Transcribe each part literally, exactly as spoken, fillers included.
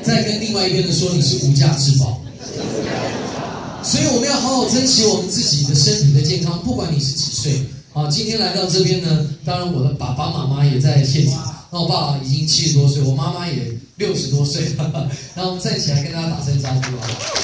再跟另外一边的说你是无价之宝。所以我们要好好珍惜我们自己的身体的健康，不管你是几岁。啊，今天来到这边呢，当然我的爸爸妈妈也在现场。那我爸爸已经七十多岁，我妈妈也六十多岁了。然后我们站起来跟大家打声招呼啊！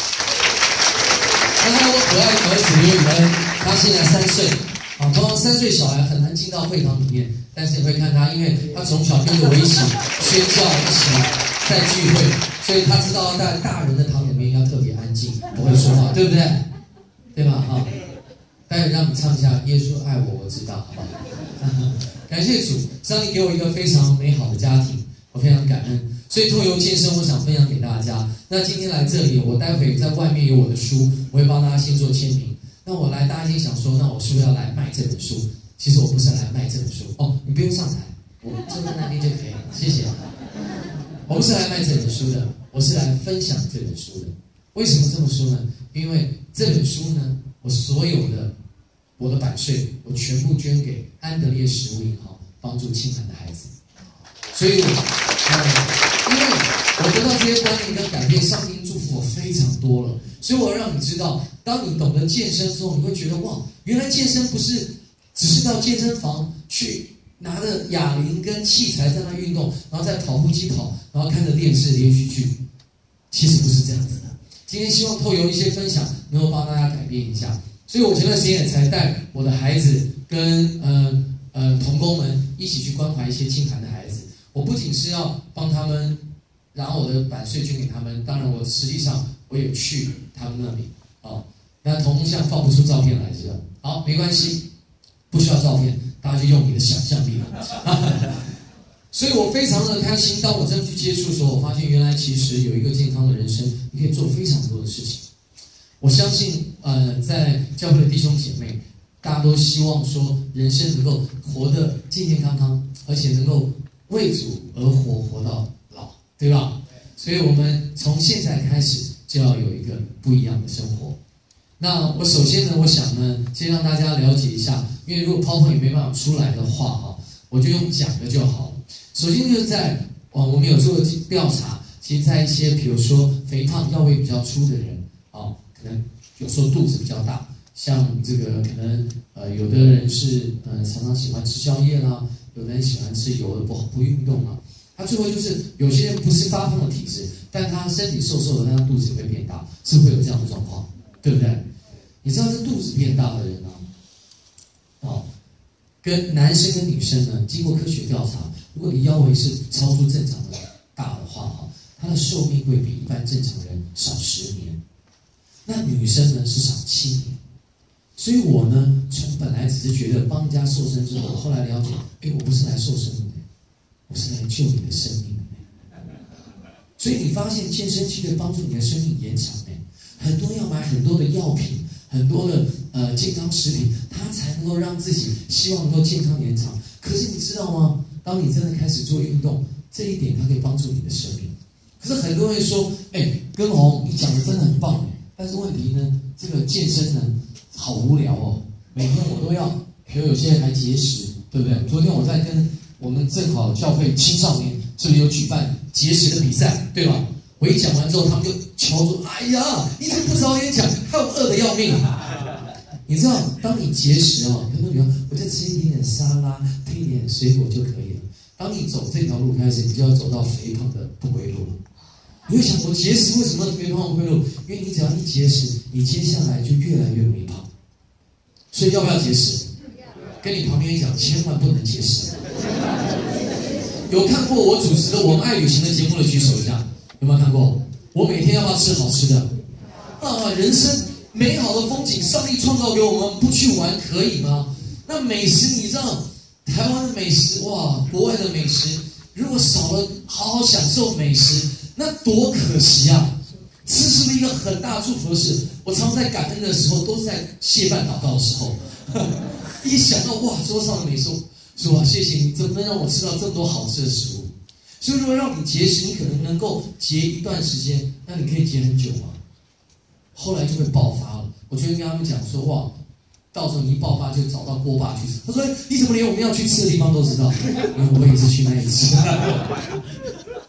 那还有我可爱的儿子刘宇恩，他现在三岁。啊，通常三岁小孩很难进到会堂里面，但是你会看他，因为他从小跟着我一起宣教，一起在聚会，所以他知道在大人的堂里面要特别安静，不会说话，对不对？对吧？哈，待会让你唱一下《耶稣爱我，我知道》，好不好？感谢主，上帝给我一个非常美好的家庭，我非常感恩。所以透由健身，我想分享给大家。那今天来这里，我待会在外面有我的书，我会帮大家先做签名。那我来，大家先想说，那我是不是要来卖这本书？其实我不是来卖这本书哦，你不用上台，我坐在那边就可以了，谢谢。我不是来卖这本书的，我是来分享这本书的。为什么这么说呢？因为这本书呢，我所有的我的版税，我全部捐给安德烈食物银行，帮助清寒的孩子。所以我，呃，因为我得到这些观念跟改变，上帝祝福我非常多了。所以我要让你知道，当你懂得健身之后，你会觉得哇，原来健身不是只是到健身房去拿着哑铃跟器材在那运动，然后在跑步机跑，然后看着电视连续剧，其实不是这样子的。今天希望透过一些分享，能够帮大家改变一下。所以我前段时间也才带我的孩子跟呃呃同工们一起去关怀一些清寒的孩子。我不仅是要帮他们，然后我的版税捐给他们，当然我实际上我也去他们那里啊、哦。那同像放不出照片来是吧？好，没关系，不需要照片，大家就用你的想象力了。所以我非常的开心，当我真的去接触的时候，我发现原来其实有一个健康的人生，你可以做非常多的事情。我相信，呃，在教会的弟兄姐妹，大家都希望说，人生能够活得健健康康，而且能够为主而活，活到老，对吧？所以我们从现在开始就要有一个不一样的生活。那我首先呢，我想呢，先让大家了解一下，因为如果 PowerPoint 没办法出来的话，哈，我就用讲的就好了。首先就是在，哦，我们有做调查，其实在一些比如说肥胖、腰围比较粗的人，哦，可能有时候肚子比较大，像这个可能呃，有的人是呃常常喜欢吃宵夜啦，有的人喜欢吃油的，不不运动啊。他最后就是有些人不是发胖的体质，但他身体瘦瘦的，但他肚子也会变大，是会有这样的状况，对不对？你知道这肚子变大的人啊，哦，跟男生跟女生呢，经过科学调查，如果你腰围是超出正常的大的话，哈，他的寿命会比一般正常人少十年。那女生呢是少七年。所以我呢，从本来只是觉得帮人家瘦身之后，我后来了解，哎，我不是来瘦身的，我是来救你的生命的。所以你发现健身其实可以帮助你的生命延长的。很多要买很多的药品，很多的呃健康食品，它才能够让自己希望能够健康延长。可是你知道吗？当你真的开始做运动，这一点它可以帮助你的生命。可是很多人会说，哎，根红，你讲的真的很棒，但是问题呢，这个健身呢，好无聊哦，每天我都要，比如有些人还节食，对不对？昨天我在跟我们正好教会青少年这里有举办节食的比赛，对吧？我一讲完之后，他们就敲说：“哎呀，你怎么不早点讲？害我饿得要命！”你知道，当你节食哦，很多人说我就吃一点点沙拉，配一点水果就可以了。当你走这条路开始，你就要走到肥胖的不归路了。你会想，我节食为什么肥胖不归路？因为你只要一节食，你接下来就越来越容易胖。所以要不要节食？跟你旁边人讲，千万不能节食。有看过我主持的《我们爱旅行》的节目的举手一下，有没有看过？我每天要不要吃好吃的？啊，人生美好的风景，上帝创造给我们，不去玩可以吗？那美食，你知道，台湾的美食，哇，国外的美食，如果少了好好享受美食，那多可惜啊！吃是不是一个很大祝福的事？我常常在感恩的时候，都是在谢饭祷告的时候，一想到哇，桌上的美食。主啊，谢谢你，怎么能让我吃到这么多好吃的食物？所以，如果让你节食，你可能能够节一段时间，那你可以节很久吗？后来就会爆发了。我就跟他们讲说，哇，到时候你一爆发就找到锅巴去吃。他说：“你怎么连我们要去吃的地方都知道？”因为我也是去那里吃。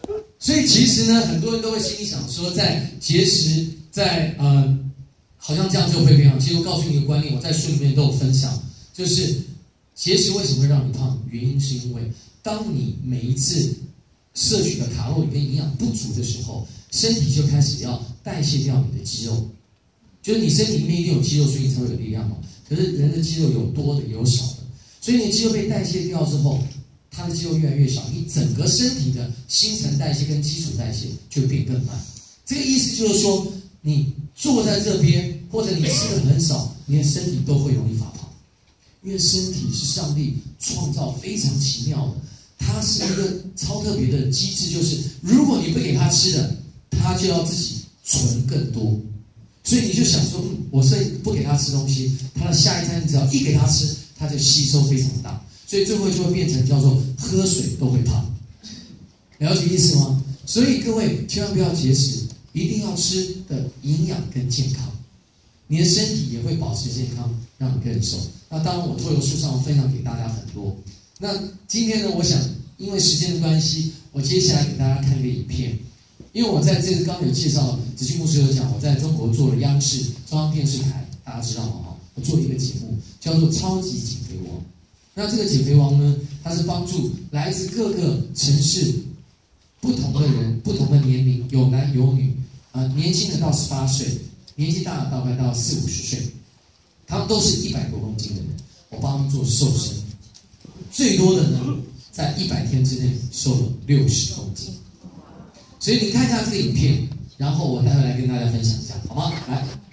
所以其实呢，很多人都会心里想说，在节食，在呃，好像这样就会变胖。其实我告诉你一个观念，我在书里面都有分享，就是节食为什么会让你胖？原因是因为当你每一次摄取的卡路里跟营养不足的时候，身体就开始要代谢掉你的肌肉。就是你身体里面一定有肌肉，所以你才会有力量嘛。可是人的肌肉有多的也有少的，所以你的肌肉被代谢掉之后，它的肌肉越来越少，你整个身体的新陈代谢跟基础代谢就会变更慢。这个意思就是说，你坐在这边或者你吃的很少，你的身体都会容易发胖，因为身体是上帝创造非常奇妙的，它是一个超特别的机制，就是如果你不给它吃的，它就要自己存更多。所以你就想说，嗯，我是不给他吃东西，他的下一餐只要一给他吃，他就吸收非常大，所以最后就会变成叫做喝水都会胖，了解意思吗？所以各位千万不要节食，一定要吃的营养跟健康，你的身体也会保持健康，让你更瘦。那当然，我托由书上分享给大家很多。那今天呢，我想因为时间的关系，我接下来给大家看一个影片。因为我在这个刚有介绍，子俊牧师有讲，我在中国做了央视中央电视台，大家知道吗？我做了一个节目，叫做《超级减肥王》。那这个减肥王呢，它是帮助来自各个城市不同的人、不同的年龄，有男有女，啊、呃，年轻的到十八岁，年纪大的大概到四五十岁，他们都是一百多公斤的人，我帮他们做瘦身，最多的呢，在一百天之内瘦了六十公斤。所以你看一下这个影片，然后我待会来跟大家分享一下，好吗？来。